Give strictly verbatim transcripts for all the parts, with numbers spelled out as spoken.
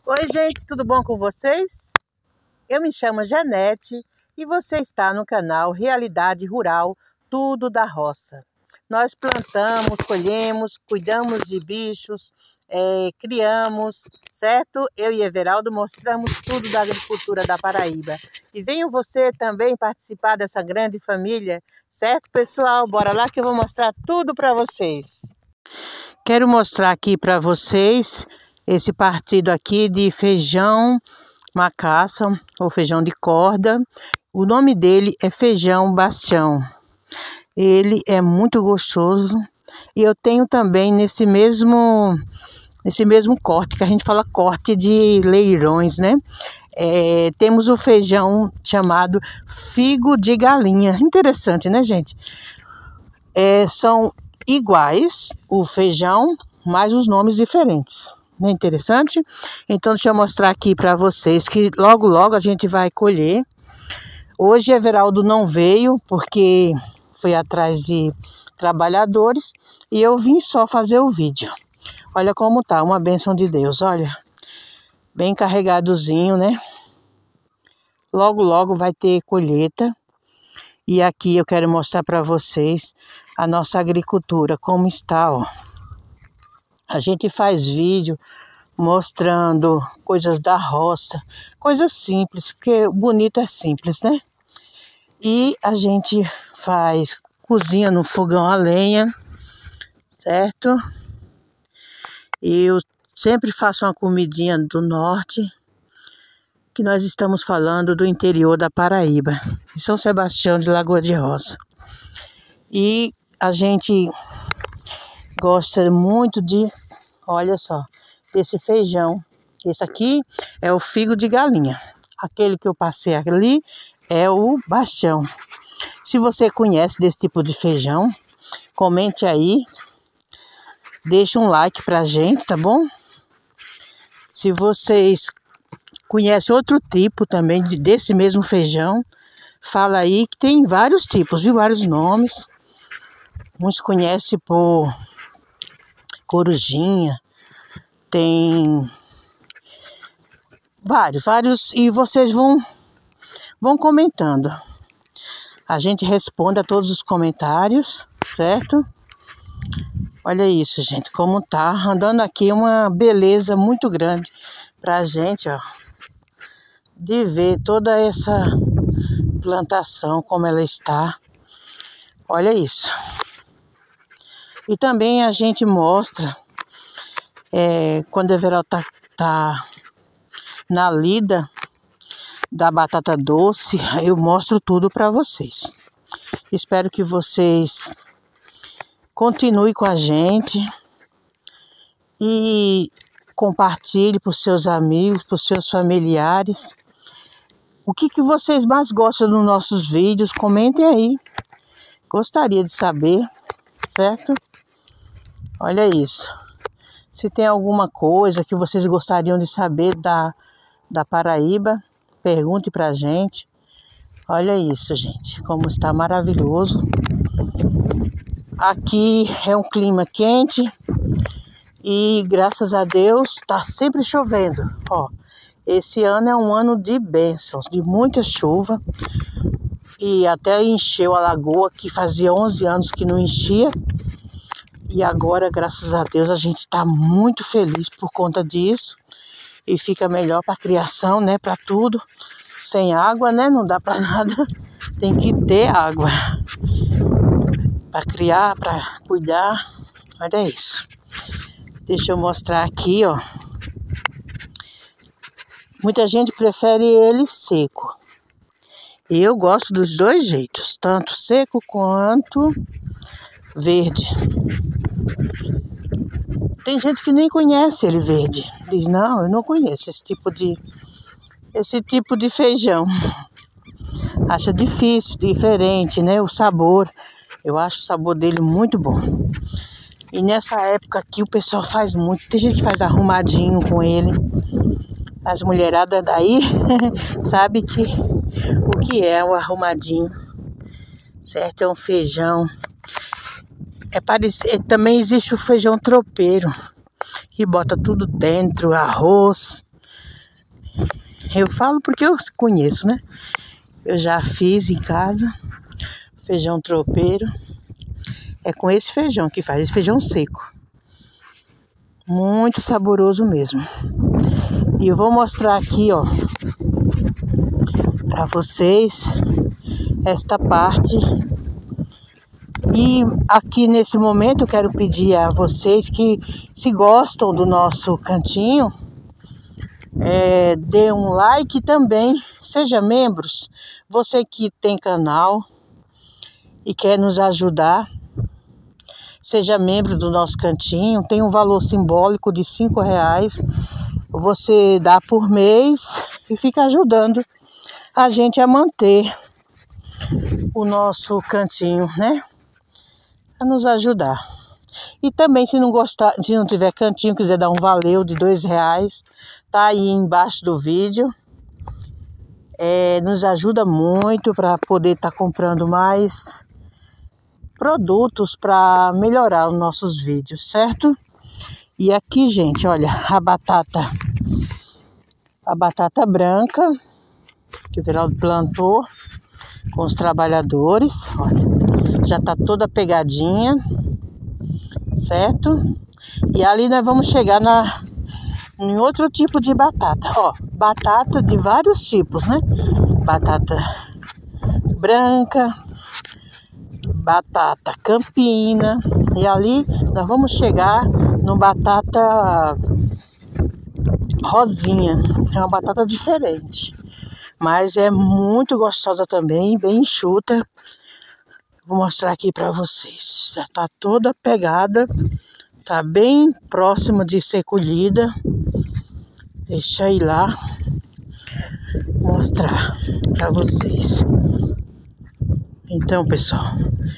Oi, gente, tudo bom com vocês? Eu me chamo Janete e você está no canal Realidade Rural, tudo da roça. Nós plantamos, colhemos, cuidamos de bichos, é, criamos, certo? Eu e Everaldo mostramos tudo da agricultura da Paraíba. E venha você também participar dessa grande família, certo, pessoal? Bora lá que eu vou mostrar tudo para vocês. Quero mostrar aqui para vocês esse partido aqui de feijão macaça ou feijão de corda. O nome dele é feijão bastião. Ele é muito gostoso e eu tenho também nesse mesmo nesse mesmo corte, que a gente fala corte de leirões, né? É, temos o feijão chamado figo de galinha. Interessante, né, gente? É, são iguais o feijão, mas os nomes diferentes. Não é interessante? Então deixa eu mostrar aqui para vocês que logo logo a gente vai colher. Hoje Everaldo não veio porque foi atrás de trabalhadores e eu vim só fazer o vídeo. Olha como tá, uma bênção de Deus, olha. Bem carregadozinho, né? Logo logo vai ter colheita. E aqui eu quero mostrar para vocês a nossa agricultura, como está, ó. A gente faz vídeo mostrando coisas da roça, coisas simples, porque o bonito é simples, né? E a gente faz, cozinha no fogão a lenha, certo? E eu sempre faço uma comidinha do norte, que nós estamos falando do interior da Paraíba, em São Sebastião de Lagoa de Roça. E a gente gosta muito de, olha só, desse feijão. Esse aqui é o figo de galinha. Aquele que eu passei ali é o bastião. Se você conhece desse tipo de feijão, comente aí. Deixa um like pra gente, tá bom? Se vocês conhecem outro tipo também desse mesmo feijão, fala aí que tem vários tipos, viu? Vários nomes. Uns conhecem por corujinha, tem vários, vários, e vocês vão, vão comentando. A gente responde a todos os comentários, certo? Olha isso, gente, como tá andando aqui, uma beleza muito grande pra gente, ó, de ver toda essa plantação, como ela está. Olha isso. E também a gente mostra, é, quando o Everaldo tá, tá na lida da batata doce, eu mostro tudo para vocês. Espero que vocês continuem com a gente e compartilhe para os seus amigos, para os seus familiares. O que, que vocês mais gostam dos nossos vídeos? Comentem aí. Gostaria de saber, certo? Olha isso. Se tem alguma coisa que vocês gostariam de saber da, da Paraíba, pergunte pra gente. Olha isso, gente, como está maravilhoso. Aqui é um clima quente e graças a Deus está sempre chovendo. Ó, esse ano é um ano de bênçãos, de muita chuva. E até encheu a lagoa, que fazia onze anos que não enchia. E agora, graças a Deus, a gente está muito feliz por conta disso. E fica melhor para a criação, né? Para tudo. Sem água, né? Não dá para nada. Tem que ter água. Para criar, para cuidar. Olha isso. Deixa eu mostrar aqui, ó. Muita gente prefere ele seco. Eu gosto dos dois jeitos. Tanto seco quanto verde. Tem gente que nem conhece ele verde. Diz, não, eu não conheço esse tipo de, esse tipo de feijão. Acha difícil, diferente, né? O sabor. Eu acho o sabor dele muito bom. E nessa época aqui o pessoal faz muito. Tem gente que faz arrumadinho com ele. As mulheradas daí sabe que o que é o arrumadinho. Certo? É um feijão. É parecido, também existe o feijão tropeiro, que bota tudo dentro, arroz. Eu falo porque eu conheço, né? Eu já fiz em casa feijão tropeiro. É com esse feijão que faz, esse feijão seco. Muito saboroso mesmo. E eu vou mostrar aqui, ó, para vocês esta parte. E aqui nesse momento eu quero pedir a vocês que, se gostam do nosso cantinho, é, dê um like também, seja membros. Você que tem canal e quer nos ajudar, seja membro do nosso cantinho. Tem um valor simbólico de cinco reais. Você dá por mês e fica ajudando a gente a manter o nosso cantinho, né? A nos ajudar. E também, se não gostar, se não tiver cantinho, quiser dar um valeu de dois reais, tá aí embaixo do vídeo. É, nos ajuda muito para poder estar tá comprando mais produtos para melhorar os nossos vídeos, certo? E aqui, gente, olha, a batata, a batata branca que o Everaldo plantou com os trabalhadores, olha, já tá toda pegadinha, certo? E ali nós vamos chegar na, em outro tipo de batata, ó, batata de vários tipos, né? Batata branca, batata campina, e ali nós vamos chegar no batata rosinha. É uma batata diferente, mas é muito gostosa também, bem enxuta. Vou mostrar aqui para vocês. Já tá toda pegada, tá bem próxima de ser colhida. Deixa eu ir lá mostrar para vocês. Então, pessoal,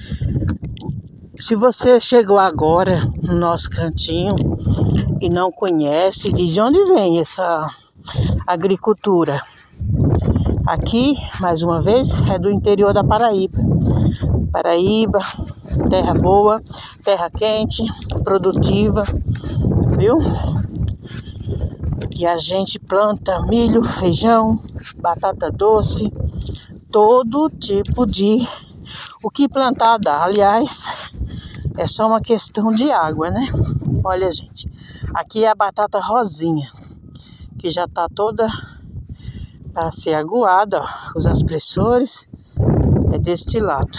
se você chegou agora no nosso cantinho e não conhece de onde vem essa agricultura, aqui, mais uma vez, é do interior da Paraíba. Paraíba, terra boa, terra quente, produtiva, viu? E a gente planta milho, feijão, batata doce, todo tipo de... O que plantar dá. Aliás, é só uma questão de água, né? Olha, gente, aqui é a batata rosinha, que já tá toda para ser aguada, ó. Os aspressores é deste lado.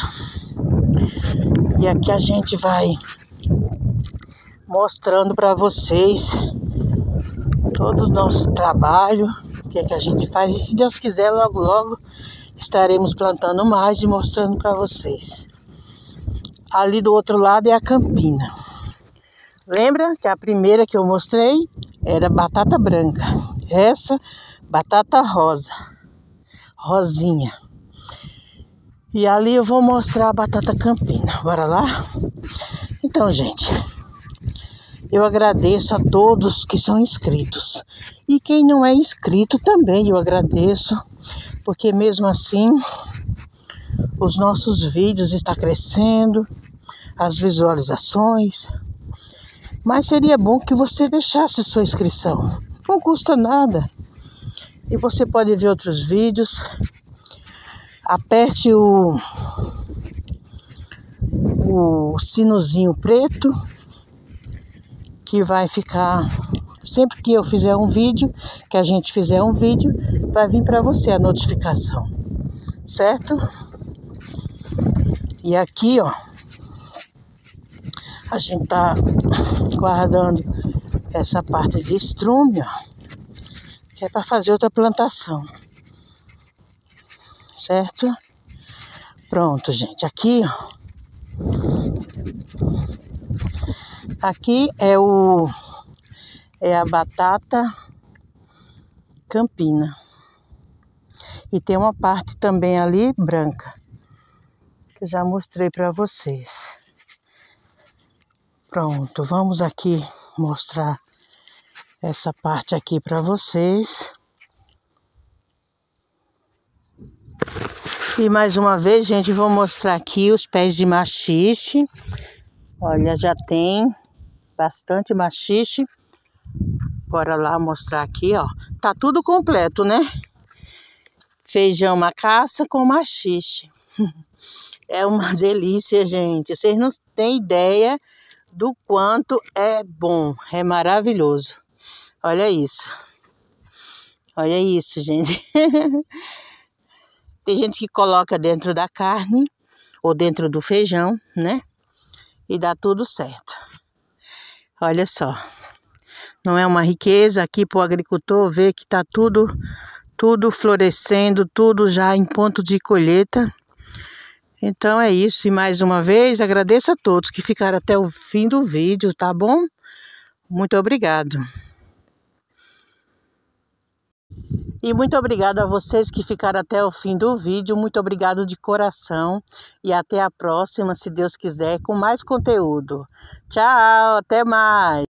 E aqui a gente vai mostrando para vocês todo o nosso trabalho, o que é que a gente faz. E se Deus quiser, logo, logo estaremos plantando mais e mostrando para vocês. Ali do outro lado é a campina. Lembra que a primeira que eu mostrei era batata branca. Essa, batata rosa, rosinha. E ali eu vou mostrar a batata campina. Bora lá? Então, gente, eu agradeço a todos que são inscritos. E quem não é inscrito também eu agradeço, porque mesmo assim os nossos vídeos estão crescendo, as visualizações. Mas seria bom que você deixasse sua inscrição. Não custa nada. E você pode ver outros vídeos. Aperte o, o sinozinho preto, que vai ficar, sempre que eu fizer um vídeo, que a gente fizer um vídeo, vai vir para você a notificação, certo? E aqui, ó, a gente tá guardando essa parte de estrume, ó, que é para fazer outra plantação. Certo? Pronto, gente. Aqui, ó. Aqui é o é a batata campina. E tem uma parte também ali branca, que eu já mostrei para vocês. Pronto, vamos aqui mostrar essa parte aqui para vocês. E mais uma vez, gente, vou mostrar aqui os pés de maxixe. Olha, já tem bastante maxixe. Bora lá mostrar aqui, ó. Tá tudo completo, né? Feijão macaça com maxixe. É uma delícia, gente. Vocês não têm ideia do quanto é bom. É maravilhoso. Olha isso. Olha isso, gente. Tem gente que coloca dentro da carne ou dentro do feijão, né? E dá tudo certo. Olha só. Não é uma riqueza aqui para o agricultor ver que tá tudo, tudo florescendo, tudo já em ponto de colheita. Então é isso. E mais uma vez agradeço a todos que ficaram até o fim do vídeo, tá bom? Muito obrigado. E muito obrigado a vocês que ficaram até o fim do vídeo. Muito obrigado de coração. E até a próxima, se Deus quiser, com mais conteúdo. Tchau, até mais.